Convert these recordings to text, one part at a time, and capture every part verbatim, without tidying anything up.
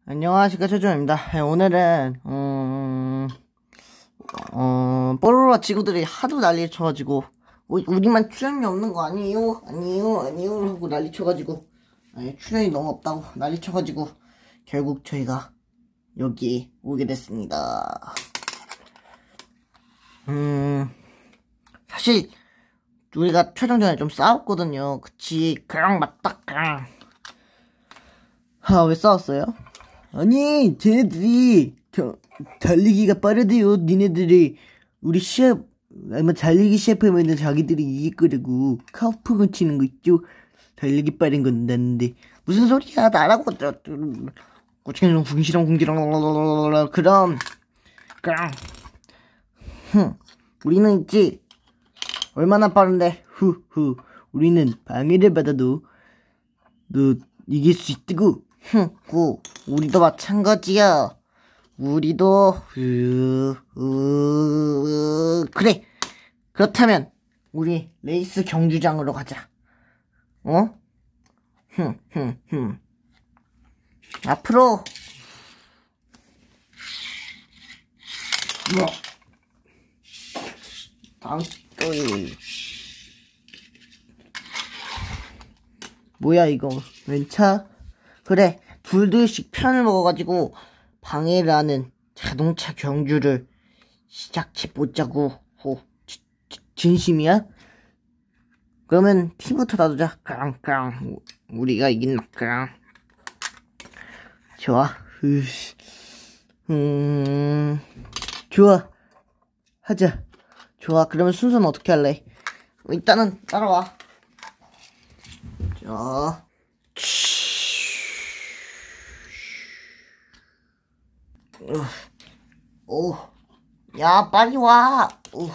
안녕하십니까, 최준입니다. 네, 오늘은 음, 어, 뽀로로 친구들이 하도 난리 쳐가지고 우리, 우리만 출연료 없는 거 아니에요? 아니에요? 아니에요? 하고 난리 쳐가지고 아니, 출연이 너무 없다고 난리 쳐가지고 결국 저희가 여기 오게 됐습니다. 음, 사실 우리가 촬영 전에 좀 싸웠거든요. 그치? 그랑 맞다, 그랑. 아, 왜 싸웠어요? 아니, 쟤네들이 저, 달리기가 빠르대요. 니네들이 우리 시합 아마 달리기 시합하면은 자기들이 이길 거라고 카우프건 치는 거 있죠? 달리기 빠른 건 난데 무슨 소리야? 나라고 꼬챙이랑 궁시렁 궁시렁 그럼 그럼 흥 우리는 있지 얼마나 빠른데 후후 우리는 방해를 받아도 너 이길 수 있다고. 흥, 구, 우리도 마찬가지야. 우리도, 으, 으, 그래. 그렇다면, 우리 레이스 경주장으로 가자. 어? 흠, 흠, 흠. 앞으로, 뭐, 다음, 어이. 뭐야, 이거. 왼차? 그래, 둘둘씩 편을 먹어가지고 방해를 하는 자동차 경주를 시작해보자고. 호, 지, 지, 진심이야? 그러면 팀부터 놔두자. 깡깡 우리가 이긴다. 깡 좋아. 으씨. 음 좋아. 하자. 좋아. 그러면 순서는 어떻게 할래? 일단은 따라와. 자. 오, 야, 빨리 와. 우,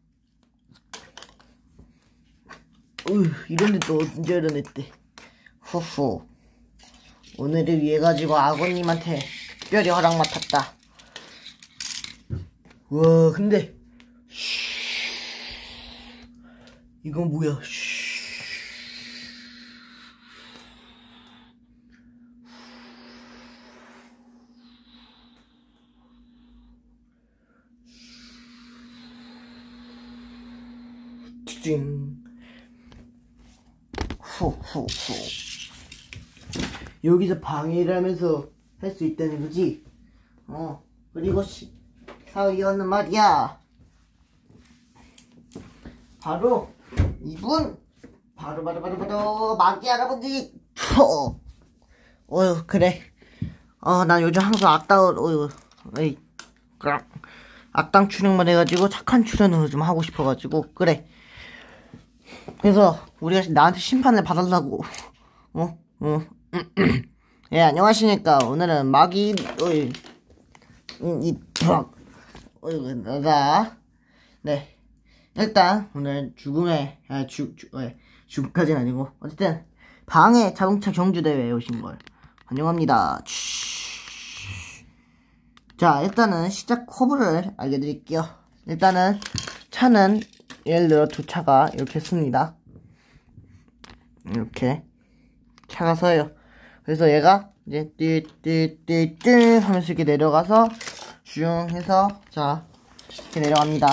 우, 이런데 또 언제 이러냈대. 후후. 오늘을 위해 가지고 아버님한테 특별히 허락 맡았다. 와, 근데 이건 뭐야? 후후후. 여기서 방해를 하면서 할 수 있다는 거지? 어. 그리고 시, 사위어는 말이야. 바로 이분. 바로 바로 바로 바로 마기 할아버지. 어. 어휴 그래. 어 난 요즘 항상 악당 어휴 에이 그럼 악당 출연만 해가지고 착한 출연을 좀 하고 싶어가지고 그래. 그래서 우리가 나한테 심판을 받으려고. 어? 어? 예, 안녕하십니까. 오늘은 마기 어이 이 어이 나다. 네. 일단 오늘 죽음의 아, 죽, 죽, 예, 죽음까지는 아니고 어쨌든 방해 자동차 경주 대회에 오신 걸 환영합니다. 자, 일단은 시작 커브를 알려드릴게요. 일단은 차는 예를 들어 두 차가 이렇게 씁니다. 이렇게 차가 서요. 그래서 얘가 이제 띠띠띠띠 하면서 이렇게 내려가서 슝 해서 자 이렇게 내려갑니다.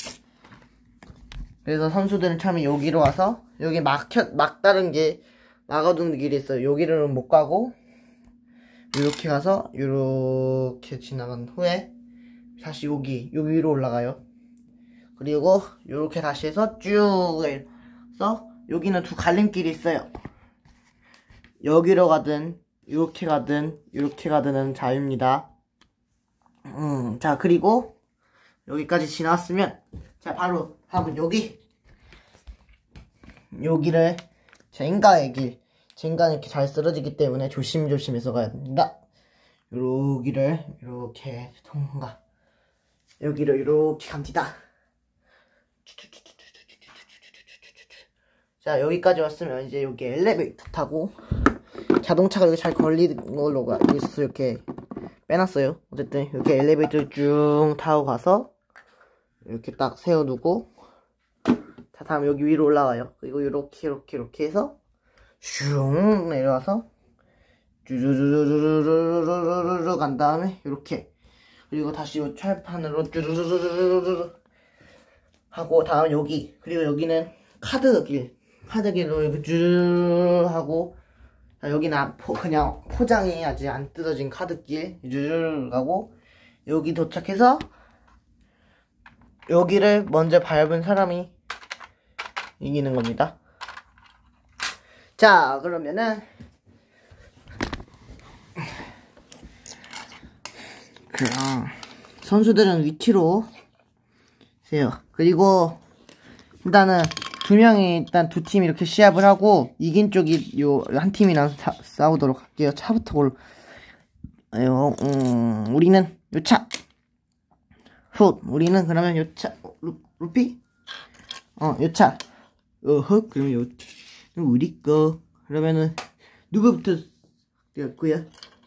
그래서 선수들은 처음에 여기로 와서 여기 막혀 막다른 게 막아두는 길이 있어요. 여기로는 못 가고 이렇게 가서 이렇게 지나간 후에 다시 여기 여기 위로 올라가요. 그리고 이렇게 다시 해서 쭉 해서 여기는 두 갈림길이 있어요. 여기로 가든 이렇게 가든 이렇게 가든은 자유입니다. 음, 자 그리고 여기까지 지났으면 자 바로 다음은 여기 여기를 젠가의 길 젠가는 이렇게 잘 쓰러지기 때문에 조심조심해서 가야 됩니다. 여기를 이렇게 통과 여기를 이렇게 갑니다. 자 여기까지 왔으면 이제 여기 엘리베이터 타고 자동차가 여기 잘 걸리는 걸로 알고 있어서 이렇게 빼놨어요. 어쨌든 이렇게 엘리베이터를 쭉 타고 가서 이렇게 딱 세워두고 자 다음 여기 위로 올라가요. 그리고 이렇게 이렇게 이렇게 해서 슝 내려와서 쭈쭈쭈쭈쭈쭈쭈쭈쭈 들어간 다음에 이렇게, 그리고 다시 요 철판으로 쭈르르르르르 하고, 다음 여기, 그리고 여기는 카드길, 카드길로 이렇게 쭈르르 하고, 자, 여기는 포, 그냥 포장이 아직 안 뜯어진 카드길 쭈르르 가고, 여기 도착해서 여기를 먼저 밟은 사람이 이기는 겁니다. 자, 그러면은 그냥 선수들은 위치로 세요. 그리고 일단은 두 명이 일단 두 팀 이렇게 시합을 하고, 이긴 쪽이 요 한 팀이랑 사, 싸우도록 할게요. 차부터 골. 요, 음, 우리는 요 차. 훗. 우리는 그러면 요 차. 루, 루피? 어, 요 차. 어허. 그러면 요 우리 거. 그러면은 누구부터 였고요?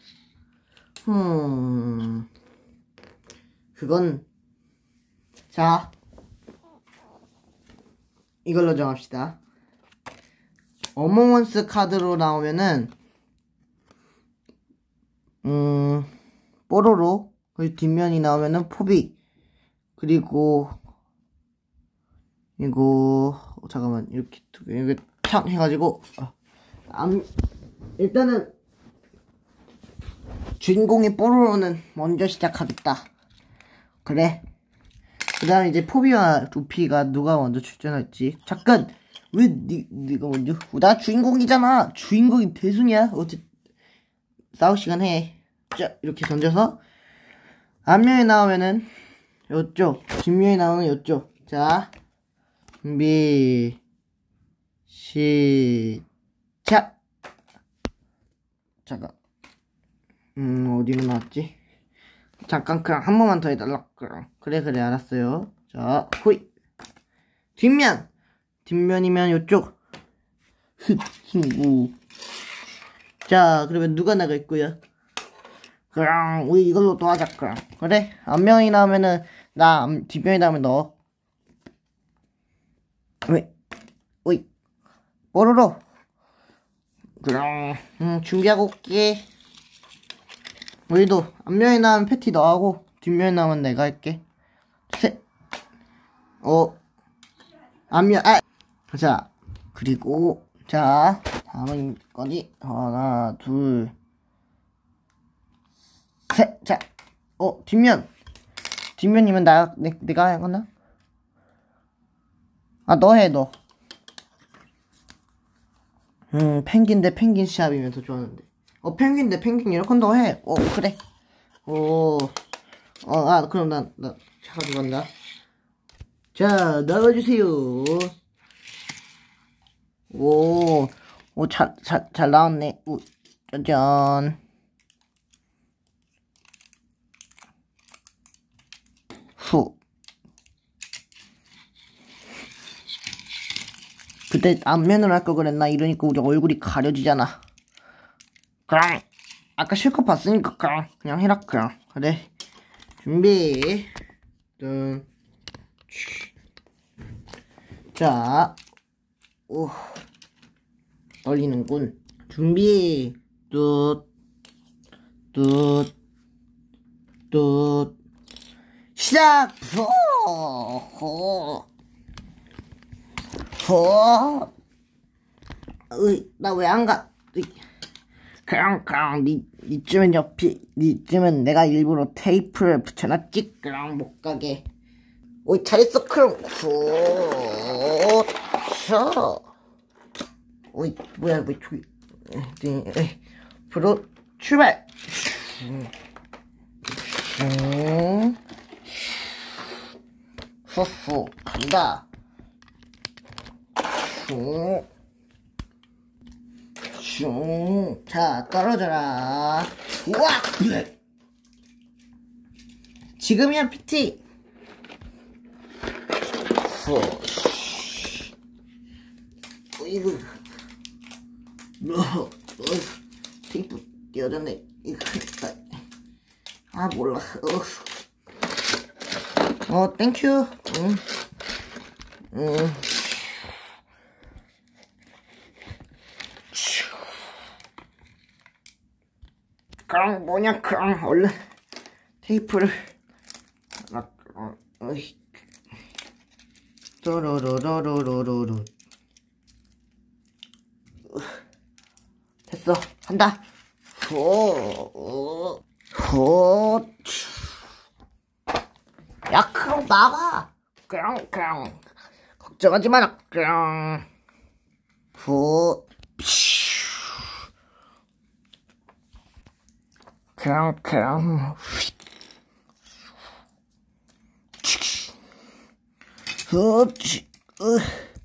음. 그건 자. 이걸로 정합시다. 어몽어스 카드로 나오면은 음 뽀로로, 그리고 뒷면이 나오면은 포비, 그리고 이거 어, 잠깐만 이렇게 이렇게 탁 해가지고 아, 암, 일단은 주인공이 뽀로로는 먼저 시작하겠다. 그래. 그 다음에 이제 포비와 루피가 누가 먼저 출전할지. 잠깐! 왜 니, 니가 먼저? 나 주인공이잖아! 주인공이 대순이야? 어째, 싸울 시간 해. 자, 이렇게 던져서. 앞면에 나오면은, 요쪽. 뒷면에 나오면 요쪽. 자, 준비, 시작! 잠깐. 음, 어디로 나왔지? 잠깐 그냥 한 번만 더 해달라. 그래 그래 알았어요. 자, 호이. 뒷면. 뒷면이면 요쪽. 흑 친구. 자, 그러면 누가 나갈 거야? 그냥 우리 이걸로 또 하자. 그냥 그래. 앞면이 나오면은 나, 뒷면이 나오면 너. 왜? 오이. 뽀로로. 그냥 음, 준비하고 올게. 우리도 앞면에 나오면 패티 너하고, 뒷면에 나오면 내가 할게. 셋. 어. 앞면, 아! 자, 그리고, 자, 다음은 거지. 하나, 둘, 셋. 자, 어, 뒷면. 뒷면이면 나, 내, 내가 하거나? 아, 너 해, 너. 음, 펭귄 대 펭귄 시합이면 더 좋았는데. 어, 펭귄 대 펭귄 이렇게 너 해. 어, 그래. 오, 어, 아, 그럼 나, 나, 차 가져간다. 자, 나와주세요. 오, 오, 잘, 잘, 잘 나왔네. 오, 짜잔. 후. 그때 앞면으로 할 거 그랬나? 이러니까 우리 얼굴이 가려지잖아. 그냥 아까 실컷 봤으니까 그냥 그냥 해라. 그냥 그래. 준비. 짠. 자, 오, 떨리는군. 준비. 뚜, 뚜, 뚜. 시작. 호, 호. 으이, 나 왜 안 가? 으이. 그냥 그냥 니 니쯤은 옆이 니쯤은 내가 일부러 테이프를 붙여놨지. 그냥 못 가게. 오이, 잘했어. 그럼 굿. 오이, 뭐야 왜 저기. 프로 출발. 음. 후후 간다. 슝. 슝. 자, 떨어져라. 우와! 지금이야, 피티. 후. 이거. 너, 너, 테이프 띄어졌네. 이거. 아, 몰라. 어, 어 땡큐. 응. 응. 그럼 뭐 뭐냐, 그럼 얼른 테이프를 어이 또로로로로로로로 됐어. 한다. 호, 호, 야, 그럼 나가. 그냥, 그냥. 걱정하지 마라. 그냥. 호, 그냥, 그냥. 그렇지. 으,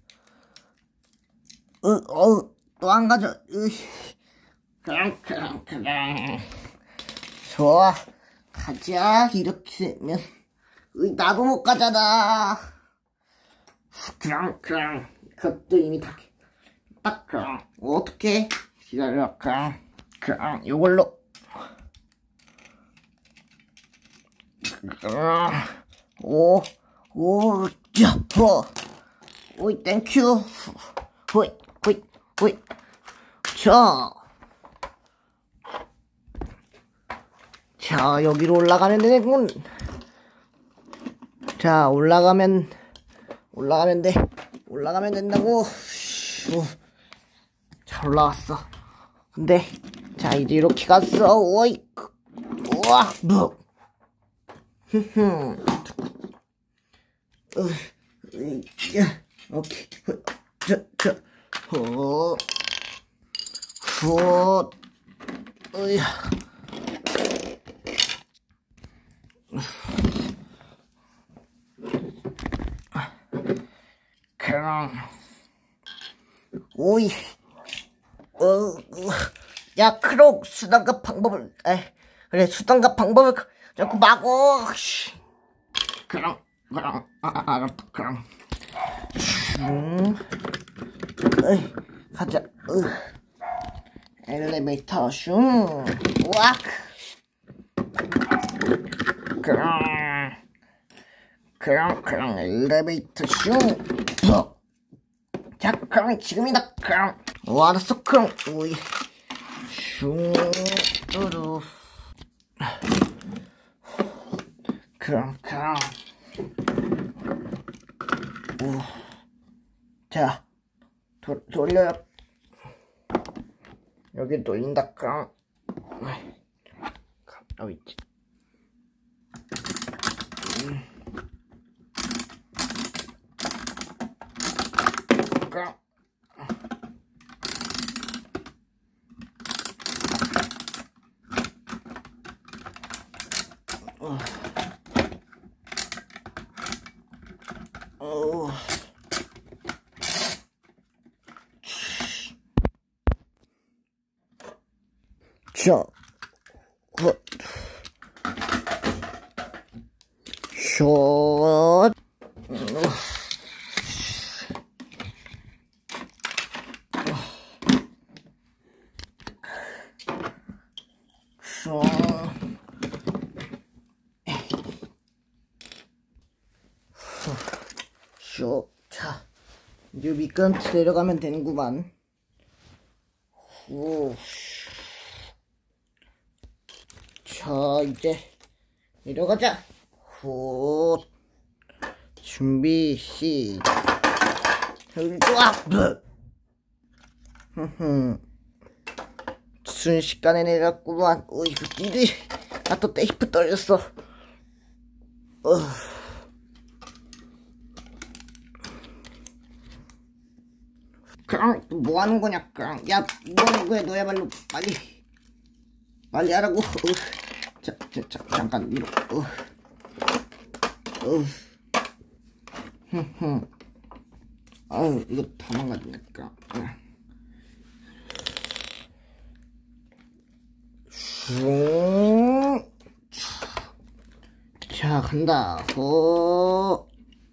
으, 어, 또 안 가져. 으. 그냥, 그냥, 그냥. 좋아. 가자. 이렇게 되면. 으이, 나도 못 가잖아. 그냥, 그냥. 그것도 이미 다, 딱, 그냥. 어떡해. 기다려, 그냥. 그냥, 요걸로. 그냥. 오, 오, 자, 호. 오이, 땡큐. 호이, 호이, 호이. 자. 자, 여기로 올라가면 되겠군. 자, 올라가면, 올라가면 돼. 올라가면 된다고. 후. 잘 올라갔어. 근데, 자, 이제 이렇게 갔어. 오이. 우와, 뭐. 흠흠. 어, 야, 오케이. 저, 저, 호. 후. 으야. 그럼 오이 어, 어, 야 크록 수단과 방법을 에 그래 수단과 방법을 자꾸 막어. 그럼 그럼 아, 알았다. 그럼 슝 에이 가자. 으. 엘리베이터 슝 우악. 그럼 그럼 그럼 엘리베이터 슝 자, 그럼 지금이다. 그럼 어, 알았어. 그럼 오이 슝 뚜루 그럼 그럼 오. 자 도, 돌려요. 여기 돌린다. 그럼 어디 있지? 음. 그럼 어. 어. 자, 헛, 숏, 숏, 숏. 자, 이제 미끄럼틀 내려가면 되는구만. 후. 자, 이제 내려가자. 후. 준비 시작. 좋아. 흠흠. 순식간에 내렸구만. 어이, 이리. 나 또 테이프 떨렸어. 어. 그럼 뭐 하는 거냐? 그럼 야, 뭐 하는 거야? 너야말로 빨리 빨리 하라고. 어. 자, 자, 자, 잠깐 위로. 어. 어. 흠흠. 아유, 이거 다 망가지니까. 슝. 자, 간다. 호.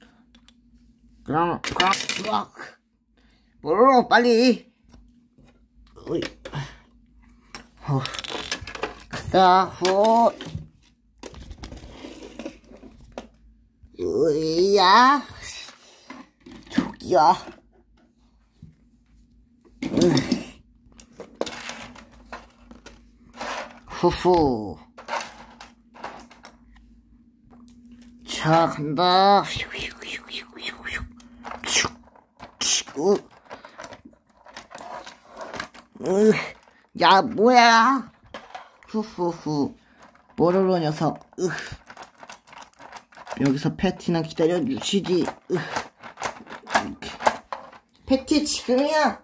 그럼, 그럼, 으악. 뭐로, 빨리. 어이. 호. 가자, 호. 으이야. 저기야. 으. 후후. 자, 간다. 우, 으, 야, 뭐야? 후후후. 뽀로로 녀석. 으. 여기서 패티나 기다려주시지. 으. 패티 지금이야.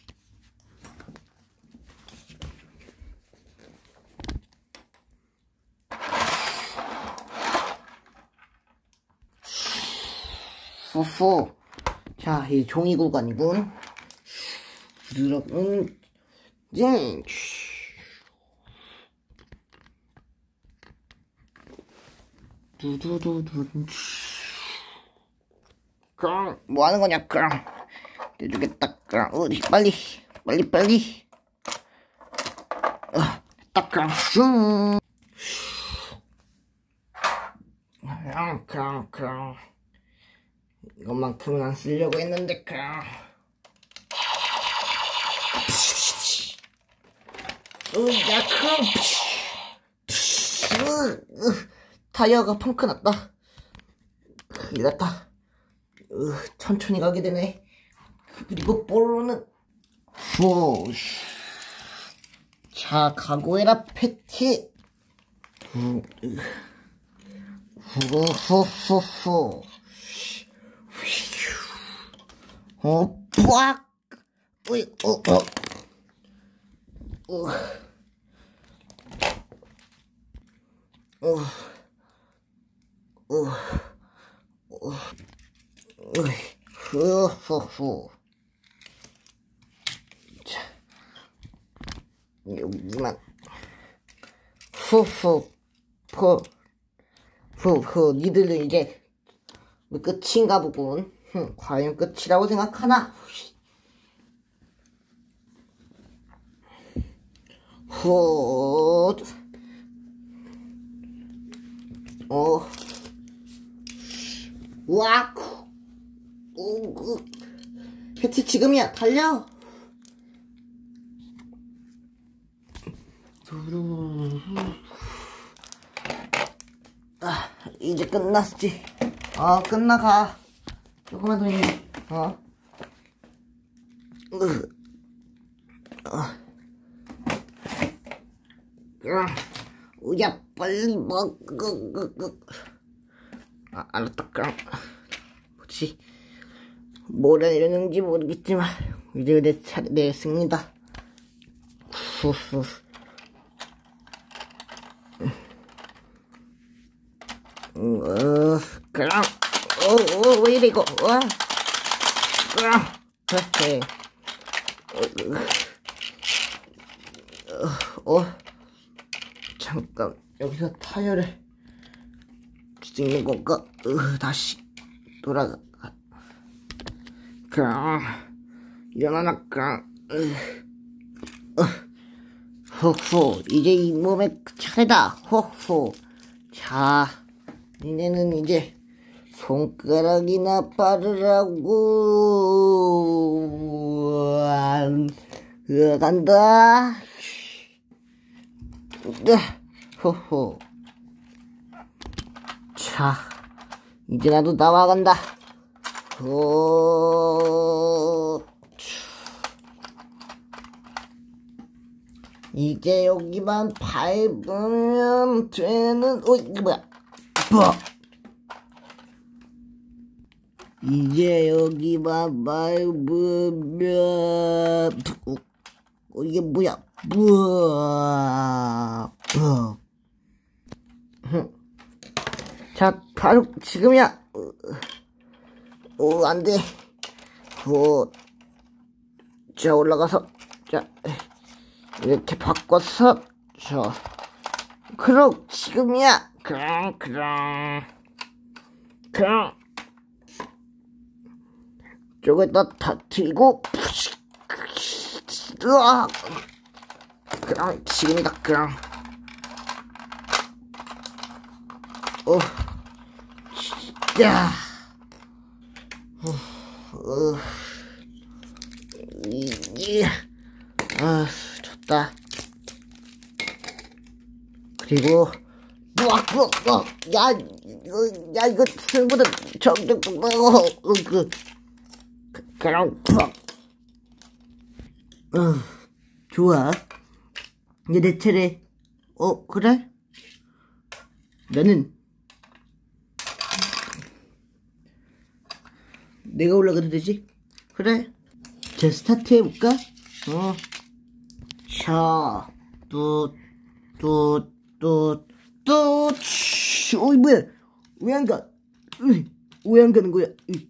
후후. 자, 이 종이 구간이군. 부드러운 쟁. 두두두두. 깡. 뭐 하는 거냐, 깡. 내주겠다, 깡. 어디, 빨리, 빨리, 빨리. 어, 딱, 깡. 슝. 깡, 깡, 깡. 이것만큼은 안 쓰려고 했는데, 깡. 으, 야, 깡. 으, 으. 타이어가 펑크 났다. 큰일 났다. 으, 천천히 가게 되네. 그리고 뽀로로는 후. 자, 각오해라 패티. 후후후후. 어, 뿌악. 으이, 어, 어. 어. 어. 어, 어, 후, 후, 후. 자, 여기만. 후, 후, 후, 후, 후. 니들은 이제 끝인가 보군. 흠, 과연 끝이라고 생각하나? 후, 어. 우악! 오, 패티 지금이야! 달려! 아, 이제 끝났지. 어, 끝나가. 조금만 더 있네. 어? 으. 어. 야, 빨리 먹어. 아, 알았다, 깡. 뭐지? 뭐라 이러는지 모르겠지만, 이제 내 차례, 내 승리다. 후후. 어, 깡. 어, 어, 왜 이래, 이거. 어, 깡. 그래. 어, 어, 잠깐, 여기서 타이어를 찍는 건가? 으, 다시 돌아가. 깡. 일어나라, 깡. 으, 어, 호호. 이제 이 몸의 차례다. 호호. 자, 니네는 이제 손가락이나 빠르라고. 으, 간다. 으, 호호. 자, 이제 나도 나와간다. 오, 이제 여기만 밟으면 되는. 어, 이게 뭐야? 뭐? 이제 여기만 밟으면. 어, 이게 뭐야? 뭐? 자, 바로 지금이야. 오, 안 돼. 오, 자, 올라가서, 자, 이렇게 바꿔서, 자, 그럼 지금이야. 그럼, 그럼, 그럼, 저기다 다 들고, 으아, 그럼 지금이다. 그럼, 어, 야. 어, 어, 이, 이, 아, 좋다. 그리고 으악 으악 으악 야 이거 야 이거 생보다 점점 어그 그냥 으악 어 좋아 이제 내 차례. 어 그래? 나는 내가 올라가도 되지? 그래. 자 스타트 해볼까? 어. 자, 뚜, 뚜, 뚜, 뚜, 치. 어이, 뭐야? 왜 안 가? 왜 안 가는 거야? 으,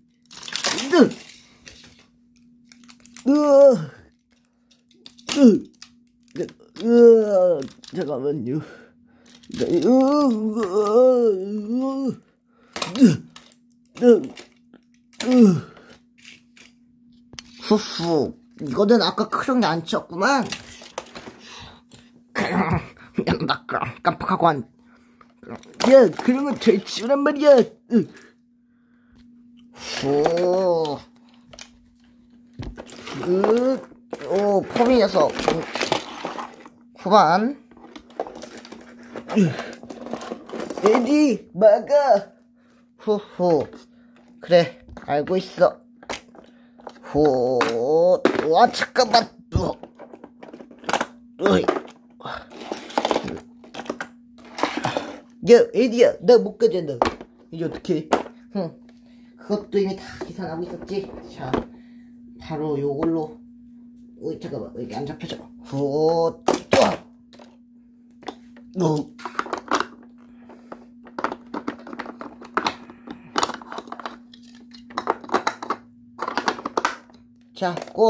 으, 으, 으, 잠깐만요. 으, 으, 으, 으, 후후. 이거는 아까 크롱이 안 쳤구만. 야, 나 깜빡하고 안. 야, 그런 건 잘 치우란 말이야. 오, 으, 오, 포미 녀석. 후반. 에디, 막아. 후후. 그래, 알고 있어. 호, 와, 잠깐만. 어이. 야, 에디야, 나 못 가잖아. 이제 어떡해? 응. 그것도 이미 다 계산하고 있었지. 자, 바로 요걸로. 어이, 잠깐만. 여기 안 잡혀져. 호, 또. 어. 자, 고.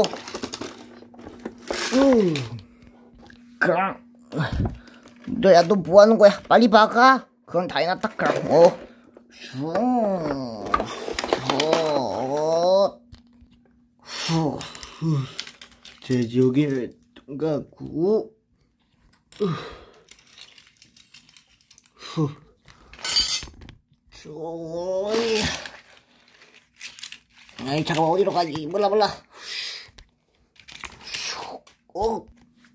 음. 그럼. 너야, 너 뭐 하는 거야? 빨리 박아. 그건 다 해놨다, 그럼. 어. 슝. 후. 후. 후. 자, 여기를 통과하고. 후. 쪼이. 아이, 잠깐만, 어디로 가지? 몰라, 몰라. 오.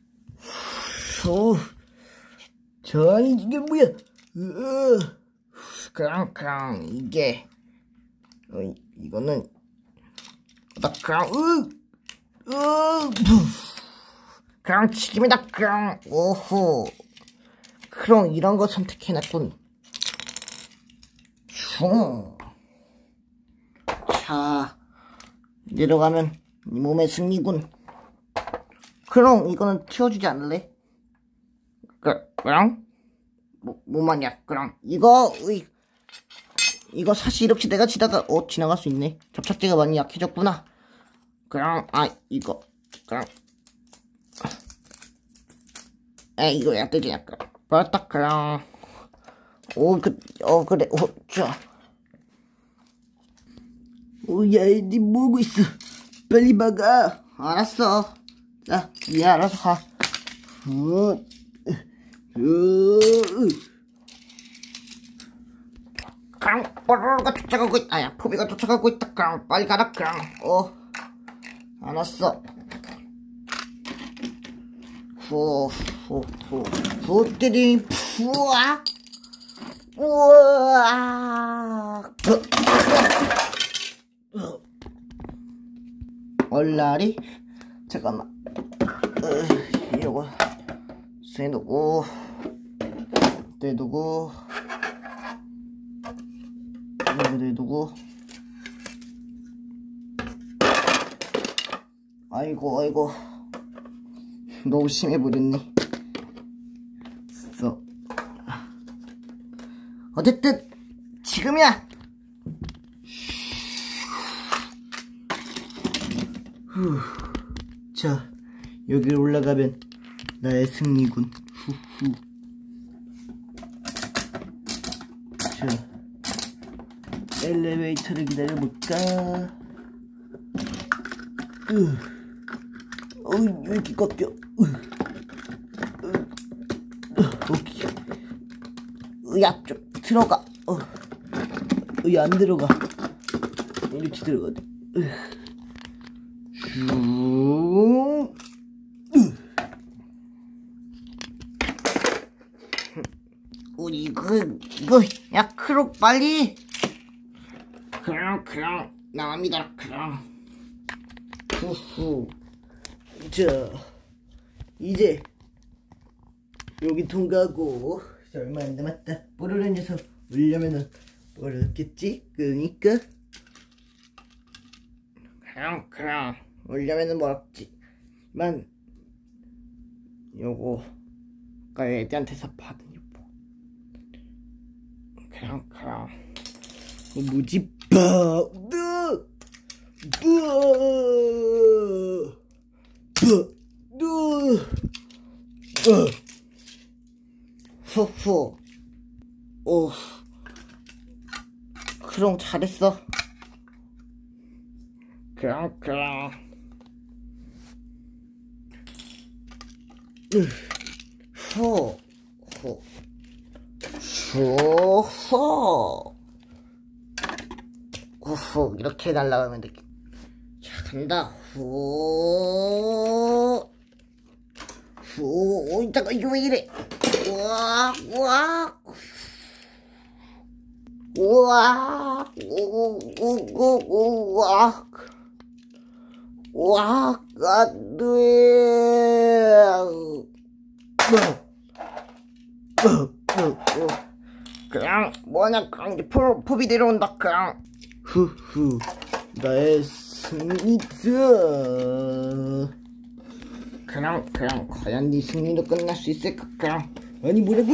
후. 저, 아니, 이게 뭐야? 으, 그랑, 그랑, 이게, 어, 이거는, 나, 그랑, 으, 으, 그랑 튀김이다, 그랑, 오호. 그럼 이런 거 선택해놨군. 슝. 자, 내려가면 이 몸의 승리군. 그럼 이거는 튀어주지 않을래? 그, 그럼? 뭐, 뭐 말이야, 그럼. 이거, 으이, 이거 사실 이렇게 내가 지다가, 어, 지나갈 수 있네. 접착제가 많이 약해졌구나. 그럼, 아, 이거, 그럼. 에, 이거 약되지, 약간. 버딱, 그럼. 오, 그, 어, 그래, 오, 자. 오, 야, 니 뭐하고 있어? 빨리 막아. 알았어. 자, 얘 알아서 가. 어. 그럼 뽀로로가 쫓아가고 있다. 아야, 포비가 쫓아가고 있다. 그럼 빨리 가라. 그럼 어, 알았어. 후후후 후띠리 푸아 우와. 얼라리. 잠깐만. 어, 이거 세놓고 떼두고 이거 내두고. 아이고 아이고 너무 심해버렸네. 써. 어쨌든 지금이야. 후. 자, 여기 올라가면 나의 승리군. 후후. 자, 엘리베이터를 기다려볼까? 으, 어이, 왜 이렇게 꺾여? 으, 으, 으, 오케이. 으야, 좀 들어가. 어, 으, 안 들어가. 이렇게 들어가. 으, 슝. 으. 그, 이거, 야, 크록, 빨리! 그럼, 그럼, 나옵니다, 그럼. 후후. 자, 이제, 여기 통과하고, 자, 얼마 안 남았다. 뽀로로 녀석 올려면은, 어렵겠지? 그러니까. 그럼, 그럼. 올려면은 멀었지만, 요거가 애들한테서 받은 요거. 그럼, 그럼. 뭐지? 빠! 으! 으! 으! 으! 후후. 오. 그럼 잘했어. 그럼, 그럼. 후, 후, 후, 후, 후, 이렇게 날아가면 되겠다. 자, 간다. 후, 후, 오, 잠깐, 이거 왜 이래? 우와, 우와, 우와, 우, 우, 우, 우와, 우와, 안 돼. 그냥 뭐냐 그냥 포, 포비 내려온다 그냥. 후후 나의 승리다. 그냥 그냥 과연 네 승리로 끝날 수 있을까 그냥. 아니 뭐라고?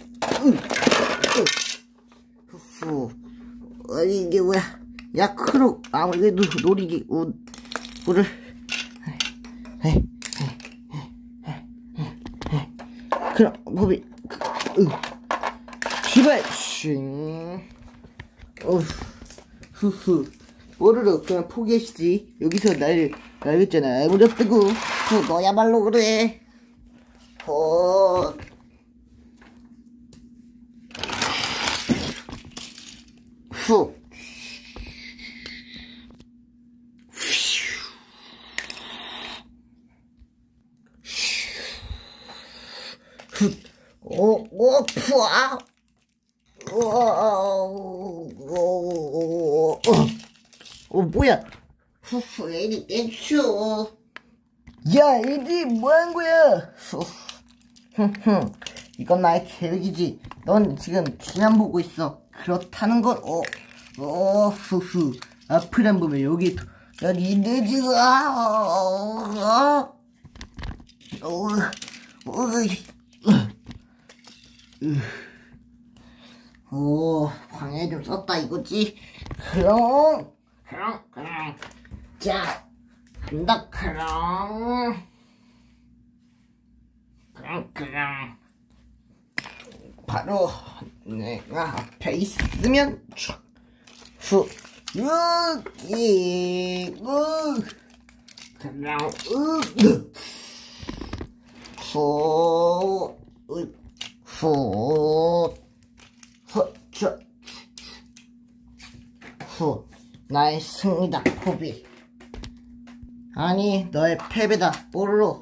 후후 아니 이게 뭐야. 야 크록 아무래도 놀이기 우 물을 그럼 포비 제발 쉥. 어, 후후 뽀로로 그냥 포기하시지. 여기서 날 날겠잖아. 무렵뜨고 후 너야말로 그래. 어. 후. 후. 오, 오, 푸아. 어, 뭐야? 후후, 에디 땡쇼. 야, 에디, 뭐 한 거야? 흠흠, 이건 나의 계획이지. 넌 지금 뒤만 보고 있어. 그렇다는 건, 어, 어, 후후. 앞을 안 보면 여기, 여기 늦지, 아, 어, 어, 어, 오, 방해 좀 썼다 이거지? 그럼, 그럼, 그럼. 자, 간다, 그럼. 그럼, 그럼. 바로 내가 앞에 있으면, 후, 여기, 으, 그럼, 으, 후, 으, 후, 후, 저, 후, 나의 승리다, 포비. 아니, 너의 패배다, 뽀로로.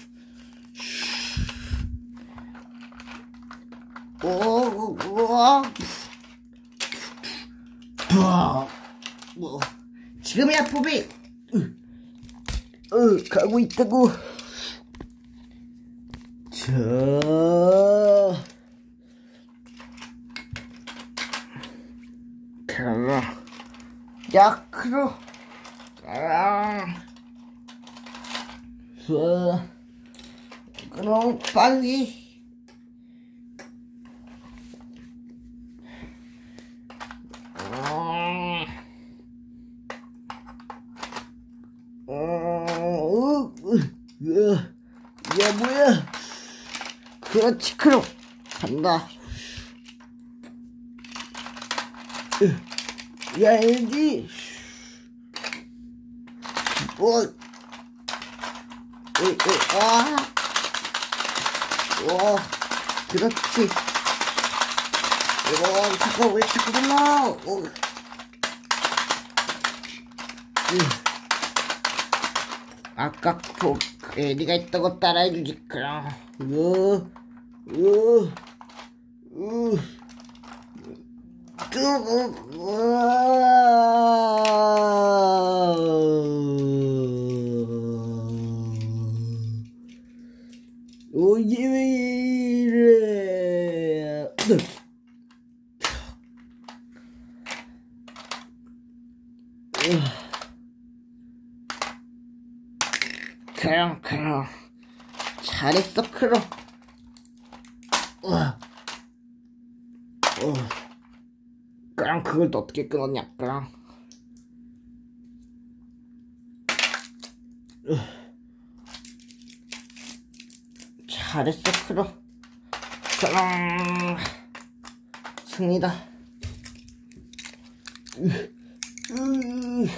오, 우와, 부아, 뭐, 지금이야, 포비. 으, 으, 가고 있다고. 자, 그럼, 야, 그럼, 그럼, 자, 그럼 빨리. 어, 어, 야, 야, 뭐야? 그렇지, 그럼 간다. 야, 엘지. 어, 에, 에, 아, 와, 그렇지. 와, 잠깐 왜 자꾸 놀라? 어. 아까 그 에디가 있다고 따라해주지 그럼. 으, 으, 으. 오, 이게 왜 이래? 그럼, 그럼. 잘했어, 크롱. 어. 어. 그럼 그걸 또 어떻게 끊었냐, 그럼. 어. 잘했어, 크롱. 그럼 승리다. 으. 으.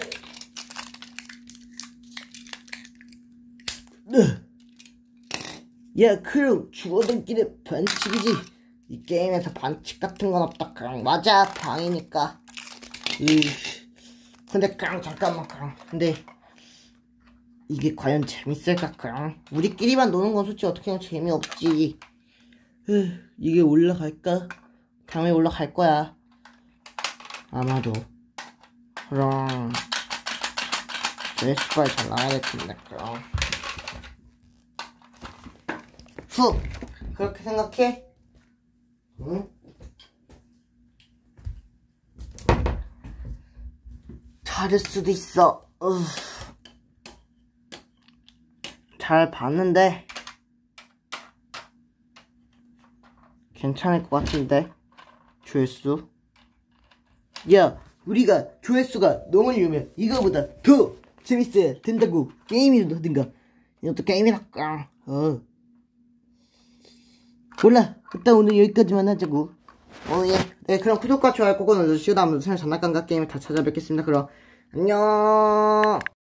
으. 야, 크롱, 죽어들끼리 반칙이지. 이 게임에서 반칙 같은 건 없다, 크롱. 맞아, 방이니까. 으. 근데 크롱, 잠깐만, 크롱. 근데 이게 과연 재밌을까, 크롱? 우리끼리만 노는 건 솔직히 어떻게 보면 재미없지. 으, 이게 올라갈까? 당연히 올라갈 거야. 아마도. 그럼 조회수가 잘 나와야 될 텐데, 그럼. 후! 그렇게 생각해? 응? 다를 수도 있어. 으. 잘 봤는데 괜찮을 것 같은데, 조회수. 야, 우리가 조회수가 너무 이러면 이거보다 더 재밌어야 된다고. 게임이라도 하든가. 이것도 게임이랄까. 어. 몰라. 일단 오늘 여기까지만 하자고. 어, 예. 네, 그럼 구독과 좋아요 꼭 눌러주시고 다음부터 장난감과 게임을 다 찾아뵙겠습니다. 그럼 안녕.